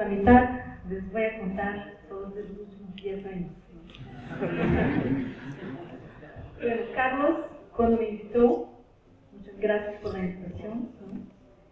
mitad les voy a contar todos los últimos 10 años. Bueno, Carlos, cuando me invitó, muchas gracias por la invitación, ¿no?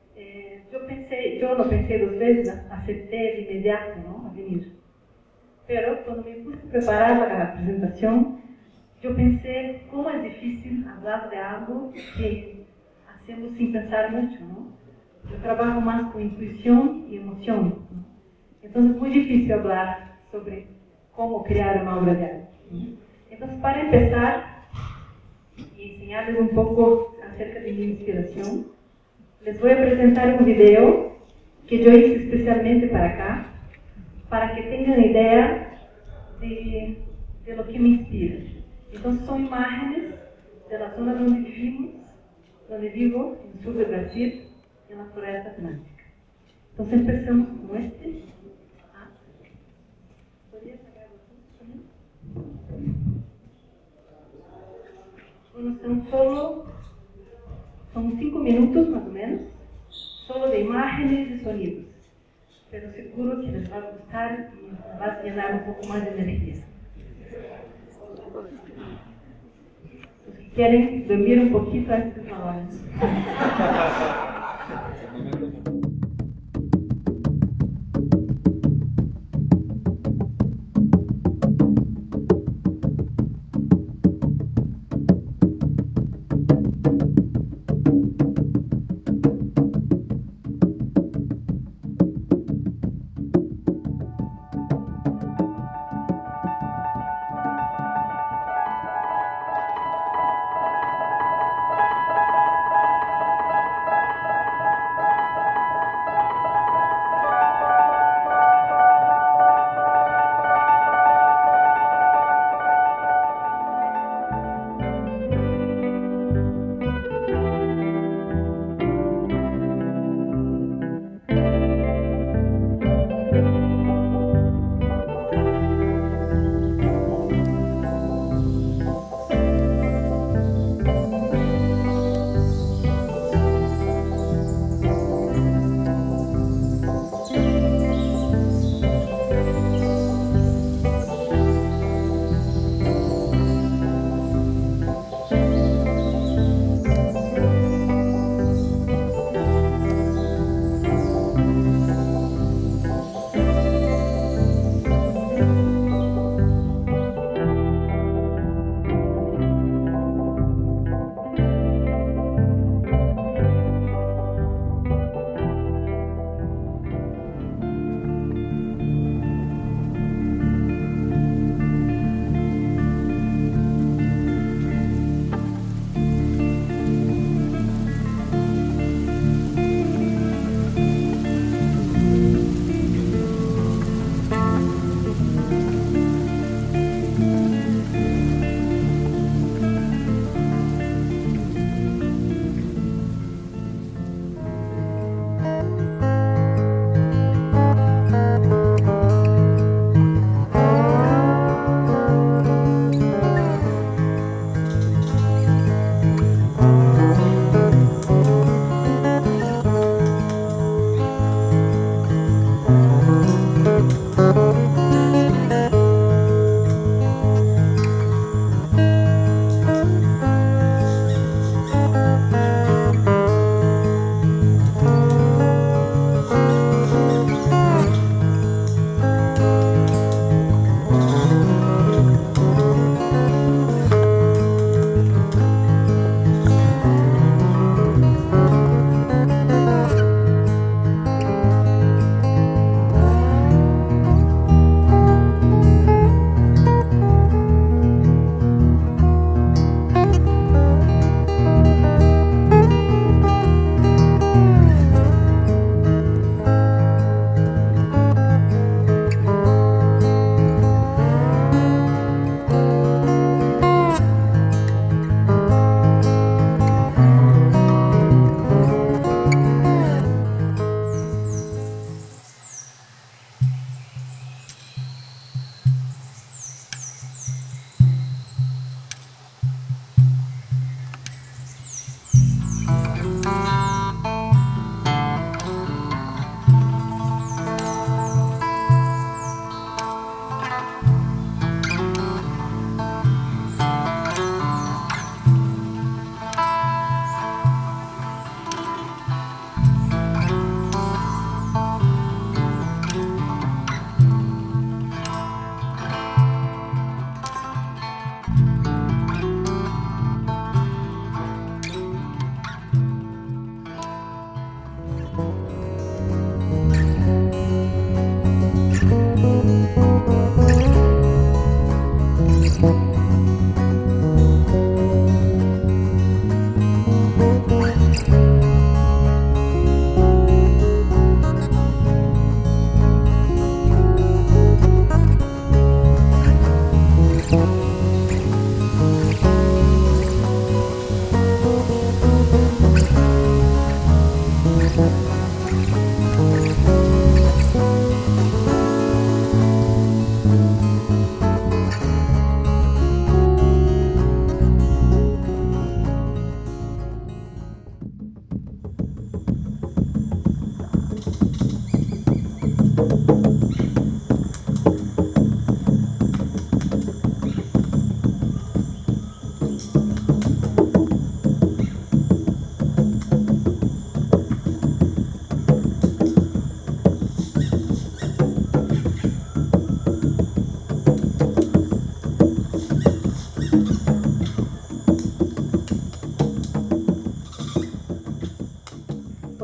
Yo no pensé dos veces, acepté de inmediato, ¿no?, a venir. Pero cuando me puse a preparar la presentación, yo pensé cómo es difícil hablar de algo que hacemos sin pensar mucho, ¿no? Yo trabajo más con intuición y emoción, ¿no? Entonces es muy difícil hablar sobre cómo crear una obra de arte, ¿no? Entonces, para empezar y enseñarles un poco acerca de mi inspiración, les voy a presentar un video que yo hice especialmente para acá, para que tengan idea de lo que me inspira. Entonces son imágenes de la zona donde vivo, en el sur de Brasil, en la floresta atlántica. Entonces empezamos con este. ¿Podría sacar Bueno, son 5 minutos más o menos, solo de imágenes y sonidos. Pero seguro que les va a gustar y les va a llenar un poco más de energía. Los que quieren dormir un poquito antes de la hora.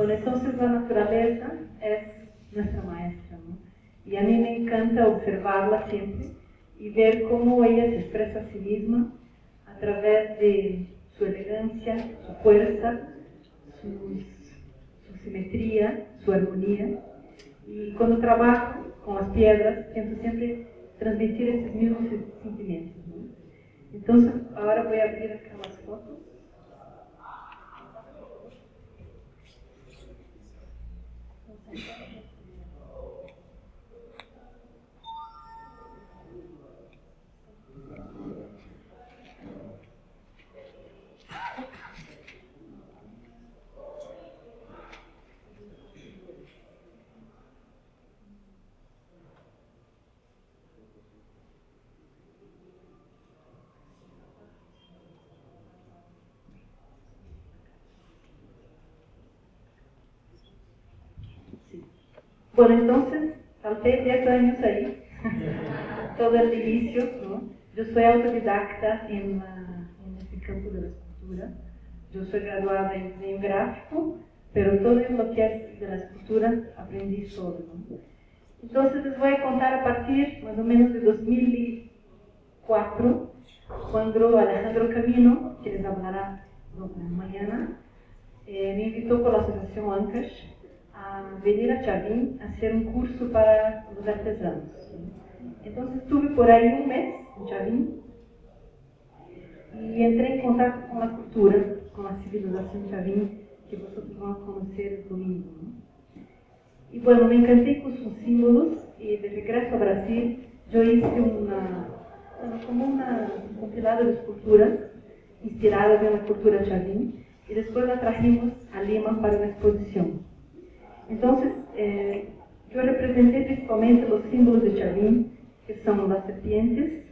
Bueno, entonces la naturaleza es nuestra maestra, ¿no? Y a mí me encanta observarla siempre y ver cómo ella se expresa a sí misma a través de su elegancia, su fuerza, su simetría, su armonía. Y cuando trabajo con las piedras, siento siempre transmitir esos mismos sentimientos, ¿no? Entonces, ahora voy a abrir acá las fotos. Bueno, entonces, salté 10 años ahí, todo el inicio, ¿no? Yo soy autodidacta en este campo de la escultura. Yo soy graduada en diseño gráfico, pero todo lo que es de la escultura aprendí solo, ¿no? Entonces les voy a contar a partir más o menos de 2004, cuando Alejandro Camino, que les hablará mañana, me invitó por la Asociación Ancash a venir a Chavín a hacer un curso para los artesanos. Entonces estuve por ahí un mes en Chavín y entré en contacto con la cultura, con la civilización Chavín, que vosotros van a conocer el domingo, ¿no? Y bueno, me encanté con sus símbolos y de regreso a Brasil yo hice un compilado de esculturas inspiradas en la cultura Chavín y después la trajimos a Lima para una exposición. Entonces, yo representé principalmente los símbolos de Chavín, que son las serpientes,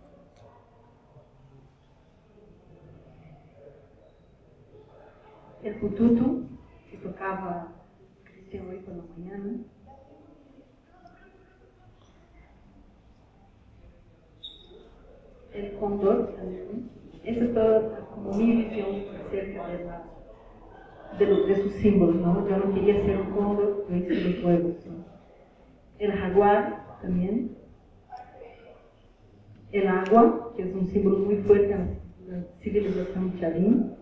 el pututu, que tocaba Cristian hoy por la mañana, el cóndor también. Esa es toda como mi visión acerca de sus símbolos, ¿no? Yo no quería ser un cóndor, yo hice los huevos, ¿no? El jaguar también, el agua, que es un símbolo muy fuerte en la civilización Chavín.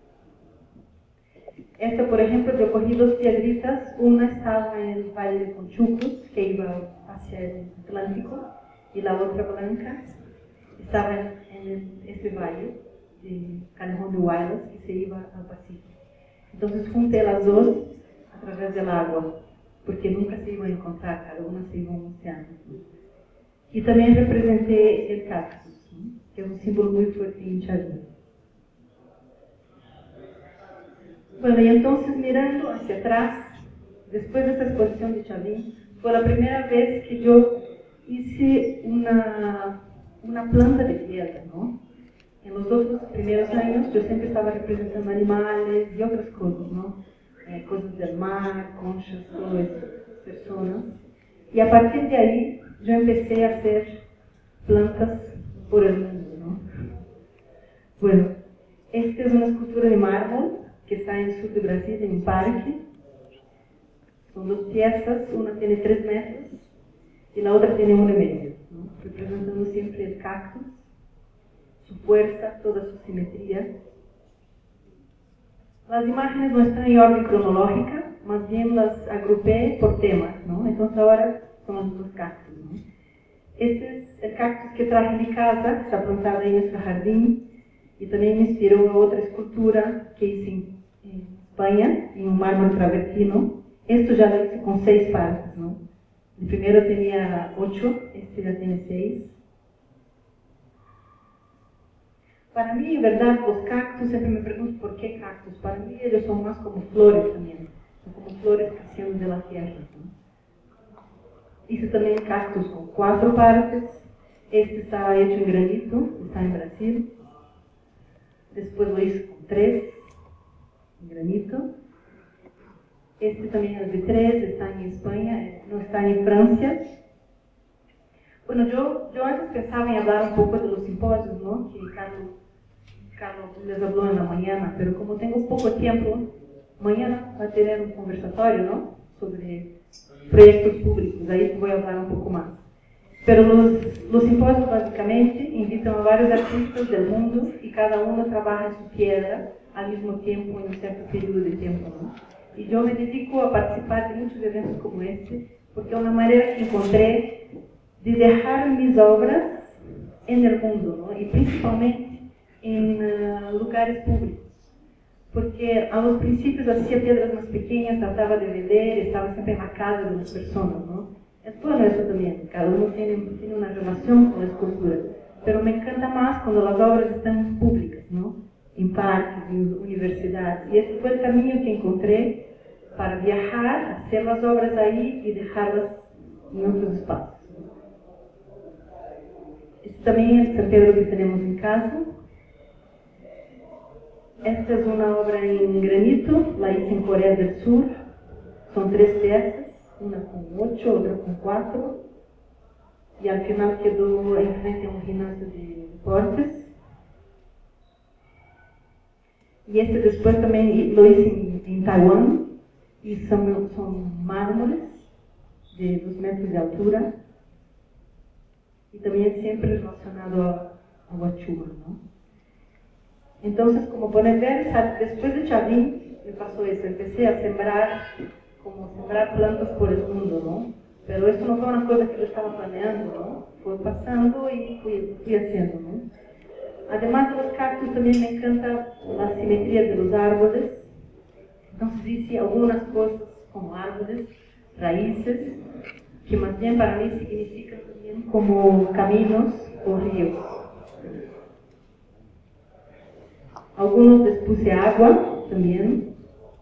Esta, por ejemplo, yo cogí dos piedritas, una estaba en el valle de Conchucos, que iba hacia el Atlántico, y la otra blanca estaba en este valle de Calejón de Huaylas, que se iba al Pacífico. Entonces junté las dos a través del agua, porque nunca se iban a encontrar, cada una se iba a un océano. Y también representé el cactus, ¿no? Que es un símbolo muy fuerte en Chavín. Bueno, y entonces mirando hacia atrás, después de esta exposición de Chavín, fue la primera vez que yo hice una planta de piedra, ¿no? En los otros primeros años yo siempre estaba representando animales y otras cosas, ¿no? Cosas del mar, conchas, todo eso, personas. Y a partir de ahí yo empecé a hacer plantas por el mundo, ¿no? Bueno, esta es una escultura de mármol que está en el sur de Brasil, en un parque. Son dos piezas, una tiene 3 metros y la otra tiene 1,5, ¿no? Representando siempre el cactus, su fuerza, toda su simetría. Las imágenes no están en orden cronológica, más bien las agrupé por temas, ¿no? Entonces ahora son los cactus, ¿no? Este es el cactus que traje de mi casa, que está plantado en nuestro jardín, y también me inspiró a otra escultura que hice en España, en un mármol travertino. Esto ya lo hice con 6 partes, ¿no? El primero tenía 8, este ya tiene 6. Para mí, en verdad, los cactus, siempre me pregunto por qué cactus. Para mí ellos son más como flores también, son como flores creciendo de la tierra, ¿no? Hice también cactus con 4 partes. Este estaba hecho en granito, está en Brasil. Después lo hice con 3, en granito. Este también es de 3, está en España, no está en Francia. Bueno, yo antes pensaba en hablar un poco de los simposios, ¿no? Que Carlos les habló en la mañana, pero como tengo poco tiempo, Mañana va a tener un conversatorio, ¿no? Sobre proyectos públicos, ahí voy a hablar un poco más. Pero los simposios básicamente invitan a varios artistas del mundo y cada uno trabaja en su piedra al mismo tiempo en un cierto periodo de tiempo, ¿no? Y yo me dedico a participar de muchos eventos como este porque es una manera que encontré de dejar mis obras en el mundo, ¿no? Y principalmente en lugares públicos. Porque a los principios hacía piedras más pequeñas, trataba de vender, estaba siempre en la casa de las personas, ¿no? Es bueno eso también, cada uno tiene una relación con la escultura, pero me encanta más cuando las obras están públicas, ¿no? En parques, en universidades, y ese fue el camino que encontré para viajar, hacer las obras ahí y dejarlas en otros espacios. Este también es el San Pedro que tenemos en casa. Esta es una obra en granito, la hice en Corea del Sur. Son 3 piezas, una con 8, otra con 4. Y al final quedó enfrente a un gimnasio de deportes. Y este después también lo hice en Taiwán. Y son mármoles de 2 metros de altura. Y también siempre relacionado a Huachuma, ¿no? Entonces, como pueden ver, después de Chavín me pasó eso, empecé a sembrar plantas por el mundo, ¿no? Pero esto no fue una cosa que yo estaba planeando, ¿no? Fue pasando y fui haciendo, ¿no? Además de los cactus, también me encanta la simetría de los árboles. Entonces hice algunas cosas como árboles, raíces, que más bien para mí significan también como caminos o ríos. Algunos les puse agua también,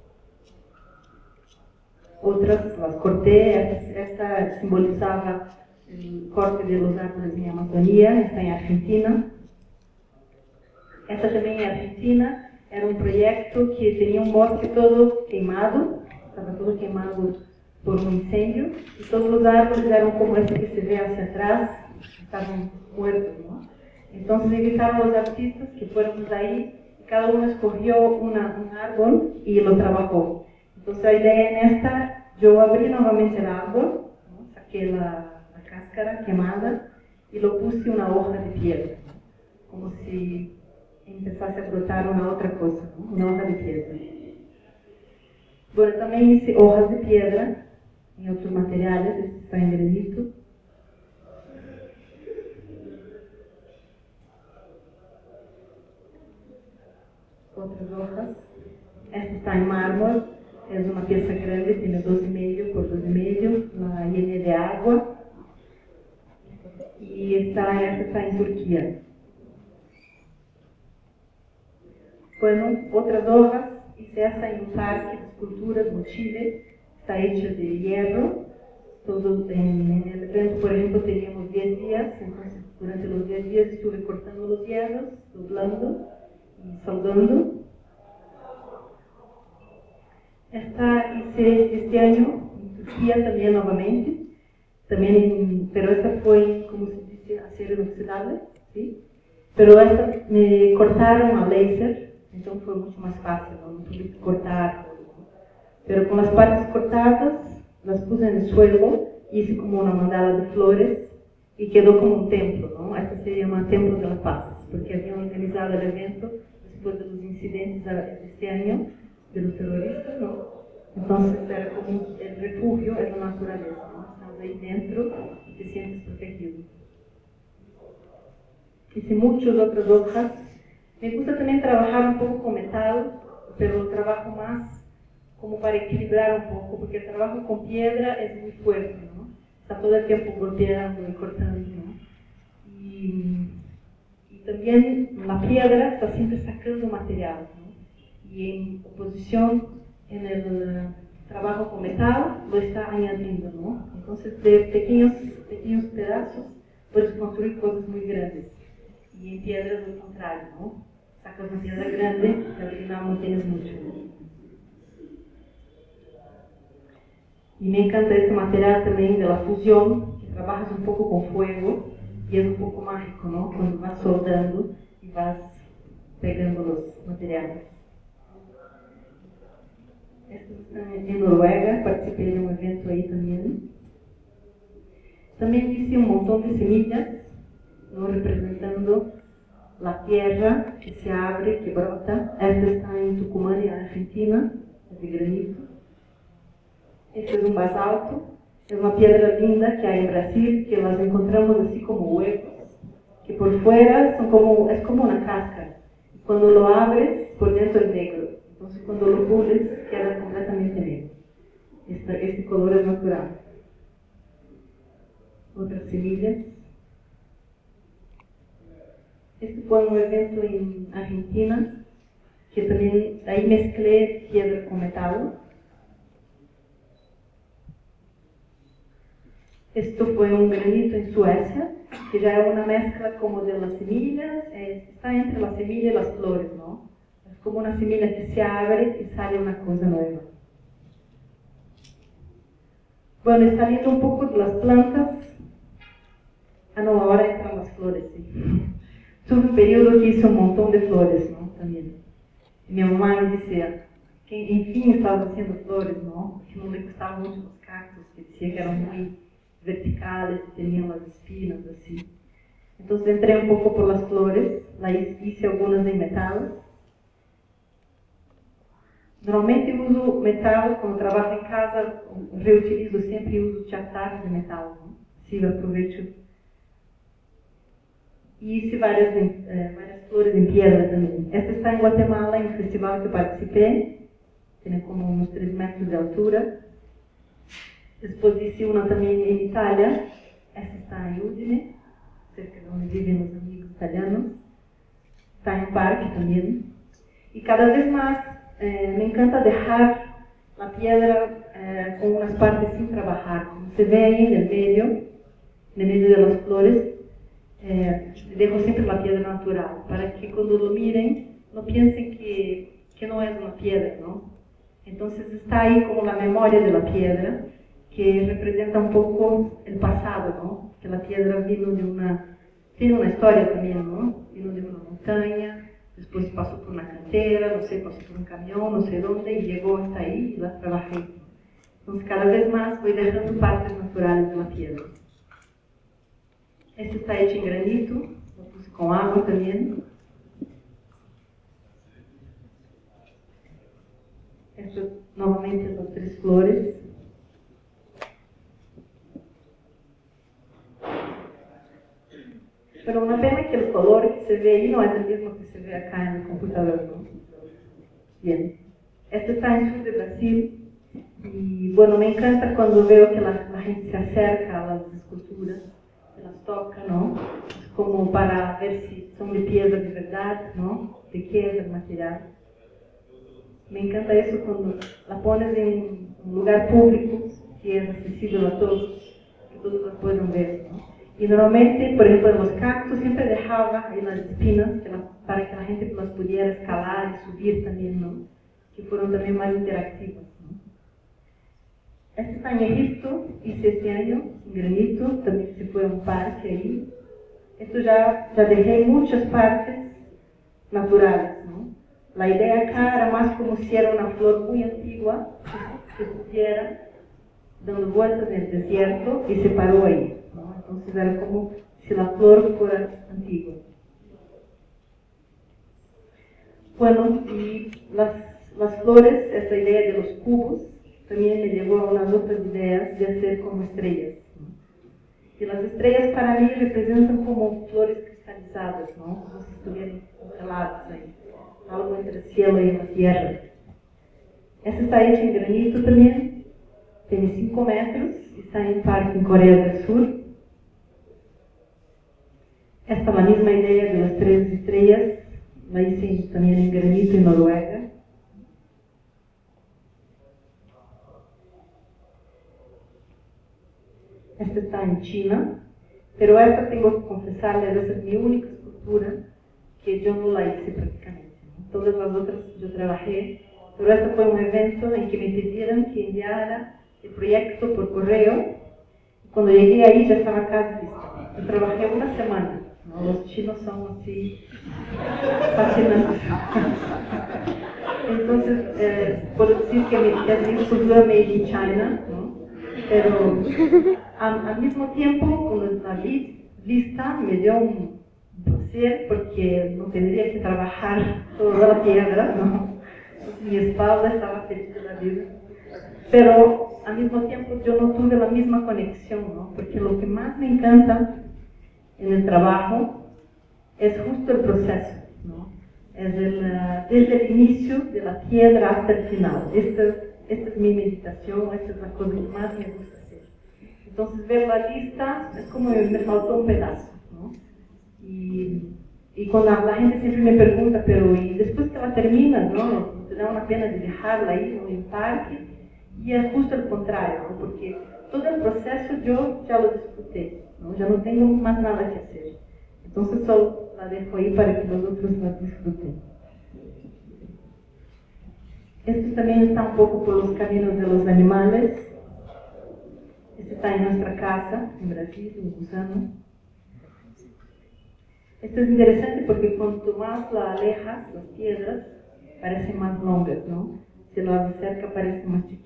otras las corté. Esta simbolizaba el corte de los árboles en Amazonía, está en Argentina. Esta también en Argentina era un proyecto que tenía un bosque todo quemado, estaba todo quemado por un incendio, y todos los árboles eran como este que se ve hacia atrás, estaban muertos, ¿no? Entonces invitaron a los artistas que fuéramos ahí. Cada uno escogió un árbol y lo trabajó. Entonces la idea en esta, yo abrí nuevamente el árbol, ¿no? Saqué la cáscara quemada y lo puse una hoja de piedra, como si empezase a brotar una otra cosa, ¿no? Una hoja de piedra. Bueno, también hice hojas de piedra en otros materiales, este está en granito. Otras hojas. Esta está en mármol, es una pieza grande, tiene 2,5 por 2,5, la llené de agua. Y esta está en Turquía. Bueno, otras hojas, hice esta en un parque de esculturas en Chile, está hecha de hierro. Todo en el evento, por ejemplo, teníamos 10 días, entonces durante los 10 días estuve cortando los hierros, doblando y soldando. Esta hice este año en Turquía también nuevamente, pero esta fue, como se dice, acero inoxidable, ¿sí? Pero esta me cortaron a láser, entonces fue mucho más fácil, no tuve que cortar. Pero con las partes cortadas, las puse en el suelo, hice como una mandala de flores y quedó como un templo, ¿no? Este se llama Templo de la Paz, porque habían organizado el evento después de los incidentes de este año, de los terroristas, ¿no? Entonces era como el refugio, es la naturaleza, ¿no? Estás ahí dentro y te sientes protegido. Hice muchas otras hojas. Me gusta también trabajar un poco con metal, pero lo trabajo más como para equilibrar un poco, porque el trabajo con piedra es muy fuerte, ¿no? Está todo el tiempo golpeando y cortando, ¿no? Y también la piedra está siempre sacando material, ¿no? Y en oposición, en el trabajo con metal, lo está añadiendo, ¿no? Entonces, de pequeños pedazos, puedes construir cosas muy grandes. Y en piedra es lo contrario, ¿no? Sacas una piedra grande y al final no tienes mucho, ¿no? Y me encanta este material también de la fusión, que trabajas un poco con fuego y es un poco mágico, ¿no? Cuando vas soldando y vas pegando los materiales. Estos están en Noruega, participé de un evento ahí también. También hice un montón de semillas, ¿no? Representando la tierra que se abre, que brota. Esta está en Tucumán, en Argentina, es de granito. Este es un basalto, es una piedra linda que hay en Brasil, que las encontramos así como huecos, que por fuera son es como una cáscara. Cuando lo abres, por dentro es negro. Entonces cuando lo pules, queda completamente negro. Este color es natural. Otras semillas. Este fue un evento en Argentina, que también ahí mezclé piedra con metal. Esto fue un granito en Suecia, que ya era una mezcla como de las semillas, está entre la semilla y las flores, ¿no? Es como una semilla que se abre y sale una cosa nueva. Bueno, y saliendo un poco de las plantas, no, ahora entran las flores, sí. Tuve un periodo que hice un montón de flores, ¿no? También. Y mi mamá me decía que en fin estaba haciendo flores, ¿no? Que no le gustaban mucho los cactus, que decía que eran muy verticales, tenían las espinas así. Entonces entré un poco por las flores, hice algunas de metal. Normalmente uso metal, cuando trabajo en casa, reutilizo siempre uso chatarra de metal, ¿no? Así lo aprovecho. Y hice varias flores en piedra también. Esta está en Guatemala, en un festival que participé, tiene como unos 3 metros de altura. Después hice una también en Italia, esta está en Udine, cerca de donde viven los amigos italianos. Está en un parque también. Y cada vez más me encanta dejar la piedra con unas partes sin trabajar. Como se ve ahí en el medio de las flores, dejo siempre la piedra natural, para que cuando lo miren no piensen que no es una piedra, ¿no? Entonces está ahí como la memoria de la piedra, que representa un poco el pasado, ¿no? Que la piedra vino tiene una historia también, ¿no? Vino de una montaña, después pasó por una cantera, no sé, pasó por un camión, no sé dónde, y llegó hasta ahí y la trabajé. Entonces cada vez más voy dejando partes naturales de la piedra. Este está hecho en granito, lo puse con agua también. Estas nuevamente las 3 flores. Pero una pena que el color que se ve ahí no es el mismo que se ve acá en el computador, ¿no? Bien. Este está en el sur de Brasil. Y bueno, me encanta cuando veo que la gente se acerca a las esculturas, se las toca, ¿no? Es como para ver si son de piedra de verdad, ¿no? De qué es el material. Me encanta eso cuando la pones en un lugar público, que es accesible a todos, que todos la puedan ver, ¿no? Y normalmente, por ejemplo, en los cactus siempre dejaba ahí las espinas para que la gente las pudiera escalar y subir también, ¿no? Que fueron también más interactivas, ¿no? Este está en Egipto, hice este año, en granito, también se fue a un parque ahí. Esto ya dejé muchas partes naturales, ¿no? La idea acá era más como si era una flor muy antigua, que estuviera dando vueltas en el desierto y se paró ahí, ¿no? Entonces era como si la flor fuera antigua. Bueno, y las flores, esta idea de los cubos, también me llevó a unas otras ideas de hacer como estrellas, ¿no? Y las estrellas para mí representan como flores cristalizadas, ¿no? Como si estuvieran congeladas ahí, algo entre el cielo y la tierra. Esta está hecha en granito también, tiene 5 metros, está en un parque en Corea del Sur. Esta es la misma idea de las 3 estrellas, la hice también en granito en Noruega. Esta está en China, pero esta tengo que confesarles, esa es mi única escultura que yo no la hice prácticamente, ¿no? Todas las otras yo trabajé, pero este fue un evento en que me pidieron que enviara el proyecto por correo. Cuando llegué ahí ya estaba casi listo. Yo trabajé una semana, ¿no? Los chinos son así fascinantes. Entonces, puedo decir que es una escultura made in China, ¿no? Pero al mismo tiempo, cuando la vi lista, me dio un placer porque no tendría que trabajar toda la piedra, ¿no? Mi espalda estaba feliz de la vida. Pero al mismo tiempo yo no tuve la misma conexión, ¿no? Porque lo que más me encanta en el trabajo es justo el proceso, ¿no? Es desde el inicio de la piedra hasta el final. Esta es mi meditación, esta es la cosa que más me gusta hacer. Entonces ver la lista es como me faltó un pedazo, ¿no? Y cuando la gente siempre me pregunta, pero ¿y después que la terminas, no? ¿Te da una pena de dejarla ahí, ¿no? En el parque? Y es justo el contrario, ¿no? Porque todo el proceso yo ya lo disfruté, ¿no? Ya no tengo más nada que hacer. Entonces solo la dejo ahí para que los otros la disfruten. Esto también está un poco por los caminos de los animales. Este está en nuestra casa, en Brasil, en Gusano. Esto es interesante porque cuanto más la alejas, las piedras parecen más longas, ¿no? Si lo haces cerca parece más chiquita.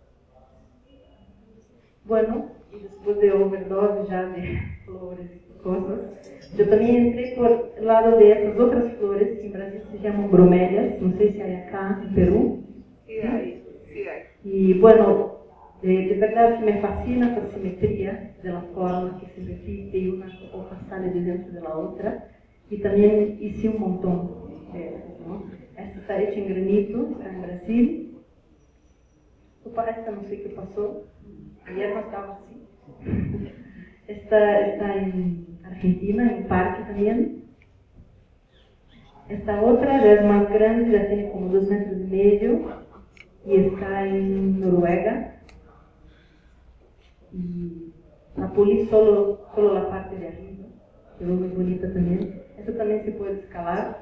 Bueno, y después de overdose ya de flores y cosas, yo también entré por el lado de esas otras flores que en Brasil se llaman bromelias, no sé si hay acá en Perú. Sí hay, sí hay. Y bueno, de verdad que me fascina la simetría de la forma que se repite y una hoja sale de dentro de la otra. Y también hice un montón de esas, ¿no? Esta está hecha en granito, está en Brasil. Esta no sé qué pasó. Ayer no estaba así. Esta está en Argentina, en un parque también. Esta otra ya es más grande, ya tiene como 2,5 metros y está en Noruega. Y la pulí solo la parte de arriba, quedó muy bonita también. Esta también se puede escalar.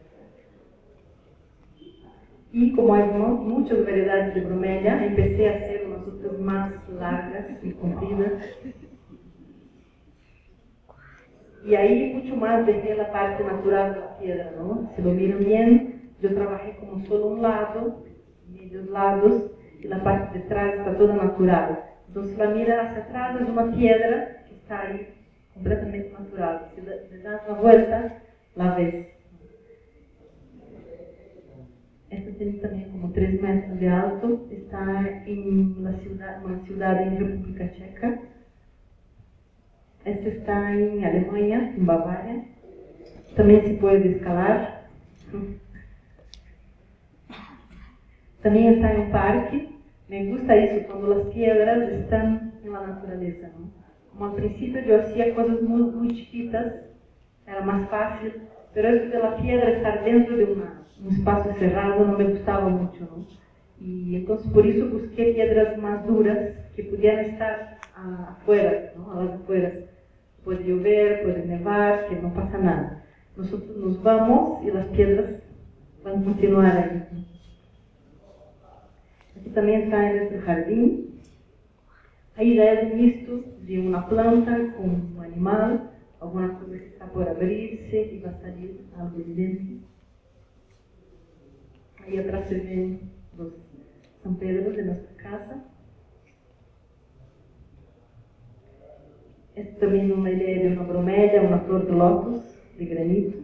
Y como hay muchas variedades de bromelia, empecé a hacer unas otras más largas y compridas. Y ahí mucho más dejé la parte natural de la piedra, ¿no? Si lo miran bien, yo trabajé como solo un lado, medios lados, y la parte de atrás está toda natural. Entonces la mira hacia atrás es una piedra que está ahí completamente natural. Si le das la vuelta, la ves. Esta tiene también como 3 metros de alto, está en una ciudad en República Checa. Esta está en Alemania, en Bavaria. También se puede escalar. También está en un parque. Me gusta eso, cuando las piedras están en la naturaleza, ¿no? Como al principio yo hacía cosas muy chiquitas, era más fácil, pero eso de la piedra estar dentro de un espacio cerrado no me gustaba mucho, ¿no? Y entonces por eso busqué piedras más duras que pudieran estar afuera, ¿no? A las afueras. Puede llover, puede nevar, que no pasa nada. Nosotros nos vamos y las piedras van a continuar ahí. Aquí también está en este jardín. Ahí ya es un mixto de una planta con un animal, alguna cosa que está por abrirse y va a salir algo de dentro. Ahí atrás se ven los San Pedro de nuestra casa. Esta también es una idea de una bromelia, una flor de lótus de granito.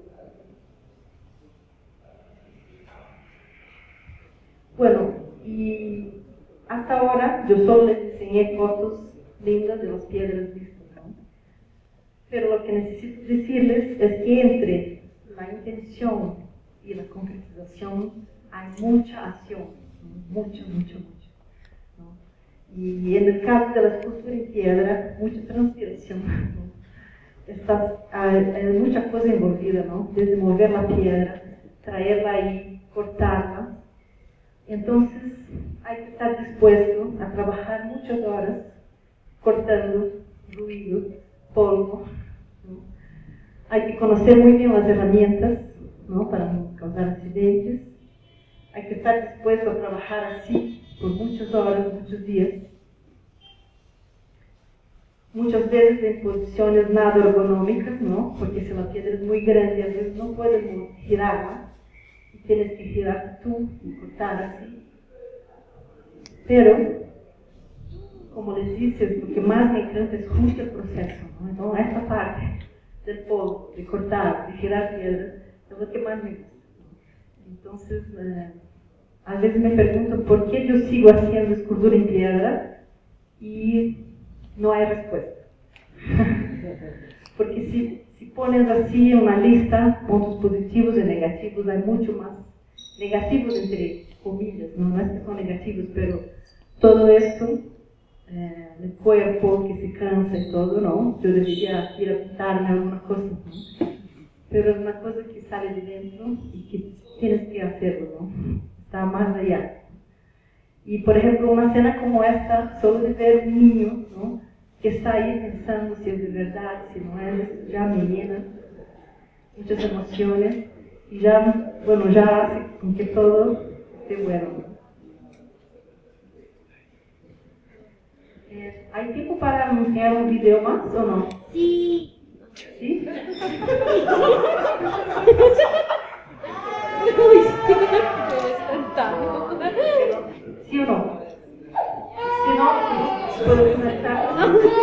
Bueno, y hasta ahora yo solo les enseñé fotos lindas de las piedras vistas, ¿no? Pero lo que necesito decirles es que entre la intención y la concretización hay mucha acción, ¿no? mucha, ¿no? Y en el caso de la escultura en piedra, mucha transpiración, ¿no? Hay mucha cosa envolvida, ¿no? Desde mover la piedra, traerla ahí, cortarla. Entonces hay que estar dispuesto a trabajar muchas horas cortando ruido, polvo, ¿no? Hay que conocer muy bien las herramientas, ¿no? Para no causar accidentes. Hay que estar dispuesto a trabajar así por muchas horas, muchos días. Muchas veces en posiciones nada ergonómicas, ¿no? Porque si la piedra es muy grande, a veces no puedes girarla. Tienes que girar tú y cortar así. Pero, como les dices, lo que más me encanta es justo el proceso, ¿no? Entonces, esta parte del polvo, de cortar, de girar piedras, es lo que más me gusta. Entonces, a veces me pregunto por qué yo sigo haciendo escultura en piedra y no hay respuesta. Porque si pones así una lista, puntos positivos y negativos, hay mucho más negativos entre comillas, no es que son negativos, pero todo esto, el cuerpo que se cansa y todo, ¿no? Yo debería ir a pintarme alguna cosa, ¿no? Pero es una cosa que sale de dentro y que tienes que hacerlo, ¿no? Está más allá. Y por ejemplo, una escena como esta, solo de ver un niño, ¿no? Que está ahí pensando si es de verdad, si no es, ya me llena muchas emociones y ya, bueno, ya hace con que todo esté bueno. ¿Hay tiempo para anunciar un video más o no? Sí. ¿Sí? ¿Sí o no? Si no, puedo comenzar.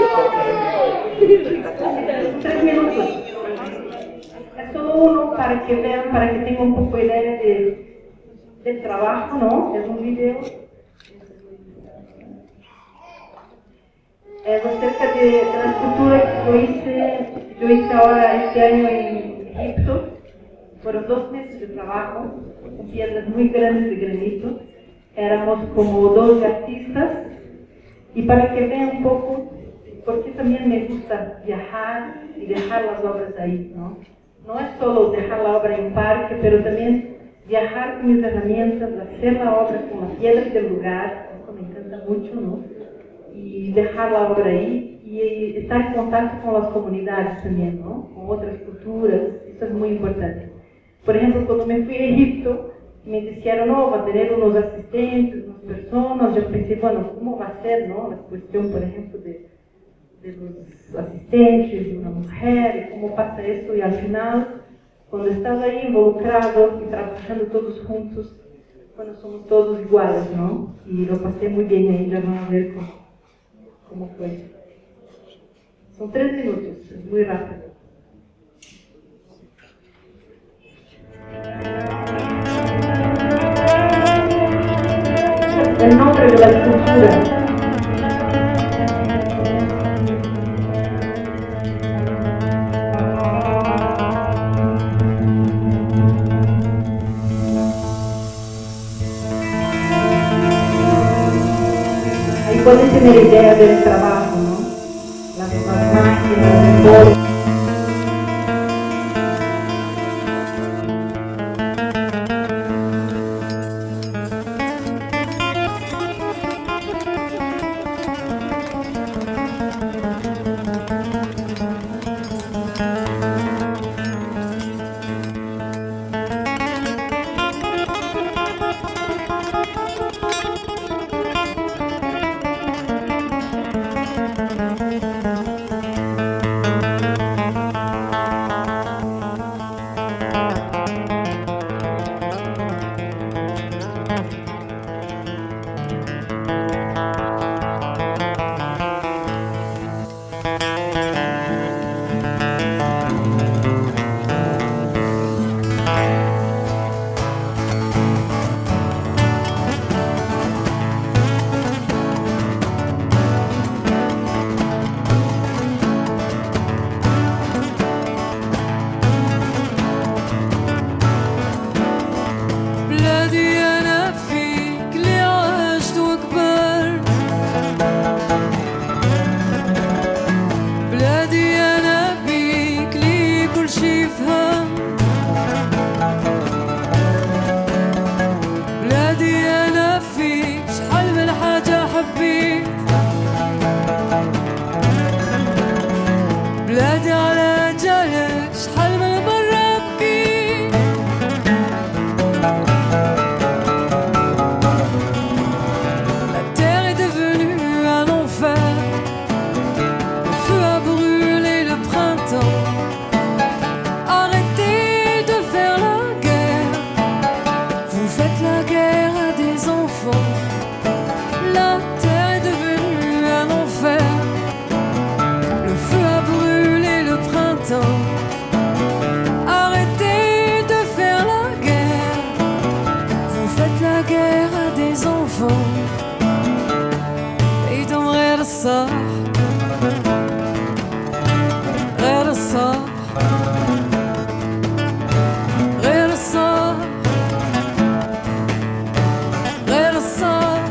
3 minutos. Es solo uno para que vean, para que tengan un poco de idea del trabajo, ¿no? Es un video. Es acerca de la escultura que yo hice ahora este año en Egipto. Fueron 2 meses de trabajo, con piedras muy grandes de granito. Éramos como 12 artistas. Y para que vean un poco, porque también me gusta viajar y dejar las obras ahí, ¿no? No es solo dejar la obra en un parque, pero también viajar con mis herramientas, hacer la obra con las piedras del lugar, eso me encanta mucho, ¿no? Y dejar la obra ahí y estar en contacto con las comunidades también, ¿no? Con otras culturas, eso es muy importante. Por ejemplo, cuando me fui a Egipto, me dijeron, no, va a tener unos asistentes, unas personas. Yo pensé, bueno, ¿cómo va a ser, no? La cuestión, por ejemplo, de los asistentes, de una mujer, cómo pasa esto. Y al final, cuando estaba ahí involucrado y trabajando todos juntos, bueno, somos todos iguales, ¿no? Y lo pasé muy bien ahí, ya van a ver cómo fue. Son 3 minutos, es muy rápido. El nombre de la escultura. Ahí pueden tener idea del trabajo, ¿no? Las máquinas, el polvo. الفوق ايدهم غير الصح غير الصح غير الصح غير الصح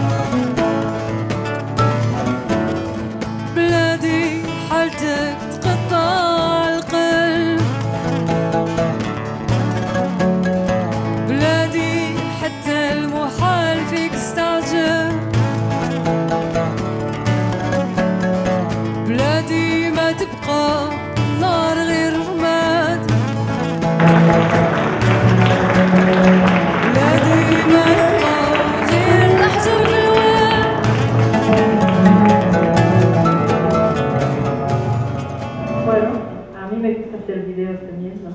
بلادي حالتك تقطع القلب بلادي حتى المحال فيك استعجل بلادي ما تبقى نار غير رماد بلادي ما يبقى غير الأحجار في الواد. Bueno, a mí me gusta hacer videos también, ¿no?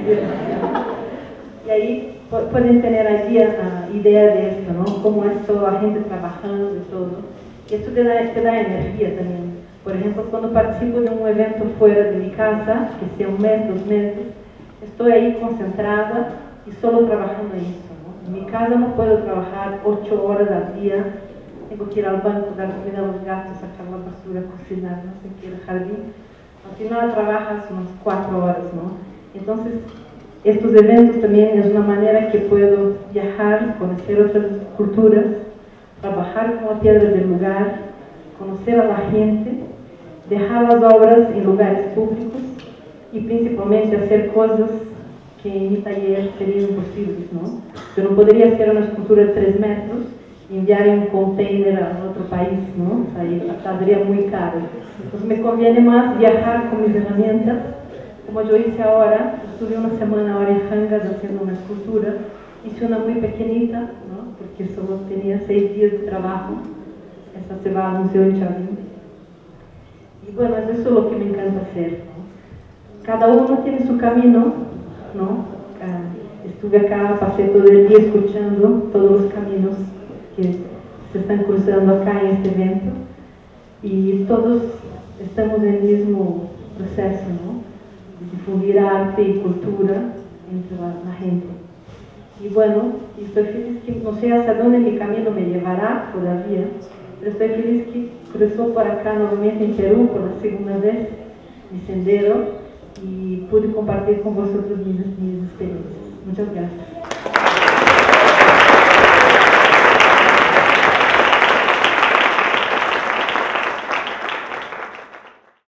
Y ahí pueden tener allí idea de esto, ¿no? Cómo es toda la gente trabajando y todo. Y esto te da energía también. Por ejemplo, cuando participo de un evento fuera de mi casa, que sea un mes, 2 meses, estoy ahí concentrada y solo trabajando en eso, ¿no? En mi casa no puedo trabajar 8 horas al día, tengo que ir al banco, dar comida a los gatos, sacar la basura, cocinar, no sé qué, el jardín. Al final trabajas unas 4 horas, ¿no? Entonces, estos eventos también es una manera que puedo viajar, conocer otras culturas, trabajar con la piedra del lugar, conocer a la gente, dejar las obras en lugares públicos y principalmente hacer cosas que en mi taller serían imposibles, ¿no? Yo no podría hacer una escultura de 3 metros y enviar en un container a otro país, ¿no? O sea, saldría muy caro. Entonces me conviene más viajar con mis herramientas, como yo hice ahora. Estuve una semana ahora en Hangas haciendo una escultura, hice una muy pequeñita, ¿no? Porque solo tenía 6 días de trabajo. Esta se va al Museo de Chavín. Y bueno, eso es lo que me encanta hacer, ¿no? Cada uno tiene su camino, ¿no? Estuve acá, pasé todo el día escuchando todos los caminos que se están cruzando acá en este evento y todos estamos en el mismo proceso, ¿no? De difundir arte y cultura entre la gente. Y bueno, estoy feliz que no sé hasta dónde mi camino me llevará todavía, pero estoy feliz que cruzó por acá nuevamente en Perú por la segunda vez mi sendero y pude compartir con vosotros mis experiencias. Muchas gracias.